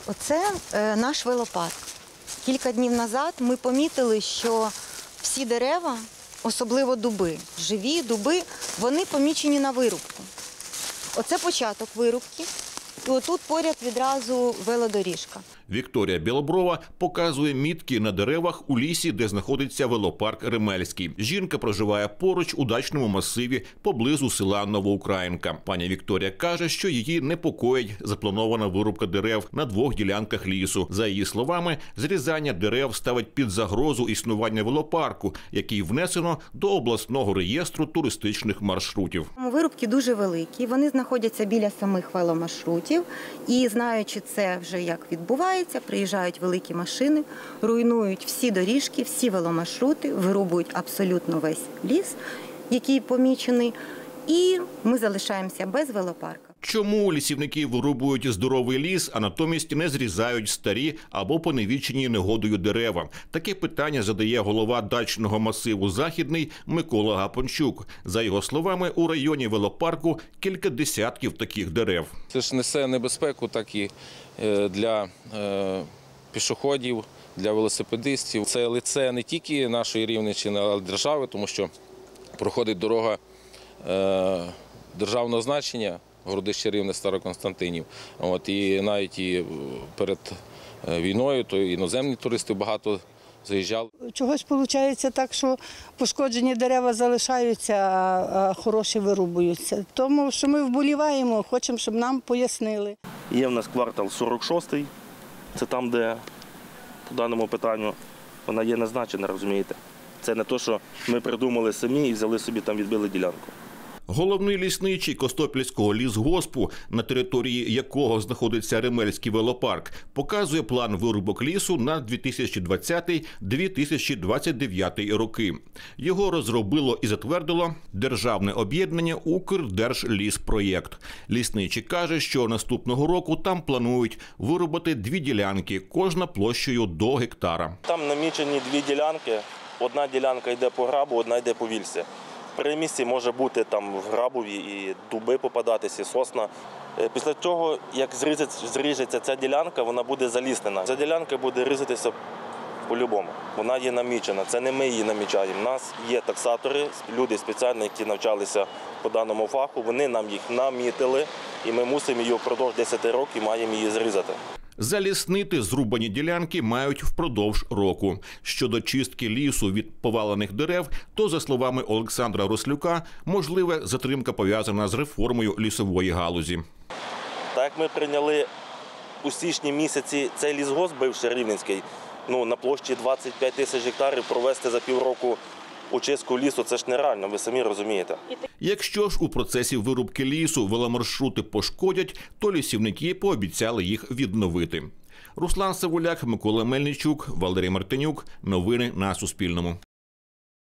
Оце наш велопарк. Кілька днів назад ми помітили, що всі дерева, особливо дуби, живі дуби, вони помічені на вирубку. Оце початок вирубки. І отут поряд відразу велодоріжка. Вікторія Білоброва показує мітки на деревах у лісі, де знаходиться велопарк Ремельський. Жінка проживає поруч у дачному масиві поблизу села Новоукраїнка. Пані Вікторія каже, що її непокоїть запланована вирубка дерев на 2 ділянках лісу. За її словами, зрізання дерев ставить під загрозу існування велопарку, який внесено до обласного реєстру туристичних маршрутів. Вирубки дуже великі, вони знаходяться біля самих веломаршрутів. І знаючи це вже як відбувається, приїжджають великі машини, руйнують всі доріжки, всі веломаршрути, вирубують абсолютно весь ліс, який помічений, і ми залишаємося без велопарка. Чому лісівники вирубують здоровий ліс, а натомість не зрізають старі або поневічені негодою дерева? Таке питання задає голова дачного масиву «Західний» Микола Гапончук. За його словами, у районі велопарку кілька десятків таких дерев. Це ж несе небезпеку так і для пішоходів, для велосипедистів. Це лице не тільки нашої Рівненщини, але й держави, тому що проходить дорога державного значення, Городище Рівне, Староконстантинів. І навіть і перед війною то іноземні туристи багато заїжджали. Чогось виходить так, що пошкоджені дерева залишаються, а хороші вирубуються. Тому що ми вболіваємо, хочемо, щоб нам пояснили. Є в нас квартал 46-й, це там, де по даному питанню вона є назначена, розумієте. Це не те, що ми придумали самі і взяли собі там, відбили ділянку. Головний лісничий Костопільського лісгоспу, на території якого знаходиться Ремельський велопарк, показує план вирубок лісу на 2020-2029 роки. Його розробило і затвердило державне об'єднання «Укрдержліспроєкт». Лісничий каже, що наступного року там планують вирубати 2 ділянки, кожна площею до гектара. Там намічені 2 ділянки, одна ділянка йде по грабу, одна йде по вільсі. При місці може бути там в грабові і дуби попадатися, і сосна. Після того, як зріжеться ця ділянка, вона буде заліснена. Ця ділянка буде різатися по-любому. Вона є намічена, це не ми її намічаємо. У нас є таксатори, люди спеціальні, які навчалися по даному фаху, вони нам їх намітили, і ми мусимо її впродовж 10 років, маємо її зрізати. Заліснити зрубані ділянки мають впродовж року. Щодо чистки лісу від повалених дерев, то, за словами Олександра Рослюка, можливе затримка пов'язана з реформою лісової галузі. Так як ми прийняли у січні місяці цей лісгосп, бивший Рівненський, на площі 25 тисяч гектарів провести за півроку очистку лісу – це ж нереально, ви самі розумієте. Якщо ж у процесі вирубки лісу веломаршрути пошкодять, то лісівники пообіцяли їх відновити. Руслан Савуляк, Микола Мельничук, Валерій Мартинюк. Новини на Суспільному.